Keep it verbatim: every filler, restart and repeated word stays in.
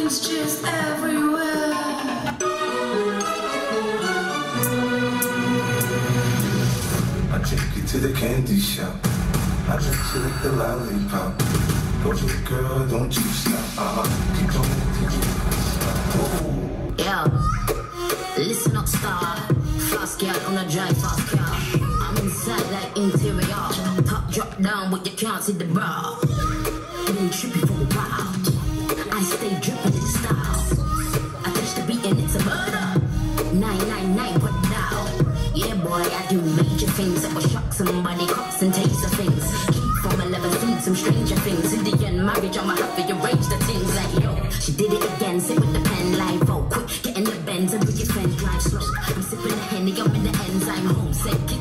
It's just everywhere. I take you to the candy shop. I let you lick the lollipop. Go to the girl, don't you stop. Uh-huh. Keep going, keep going. Yeah, listen up, star. Fast girl on a drive, fast car. I'm inside like interior. Top drop down, but you can't see the bra. Been trippy for a while. I stay dripping in style. I touch the beat and it's a murder. nine nine nine, put down. Yeah, boy, I do major things that will shock somebody, cops and taser things. Keep from eleven feet, some stranger things. In the end, marriage, I'ma have to arrange the things like, yo, she did it again, sit with the pen, live, oh, quick, get in the Benz and bring your friends, drive slow. I'm sipping the Henny, I'm in the enzyme, home, set,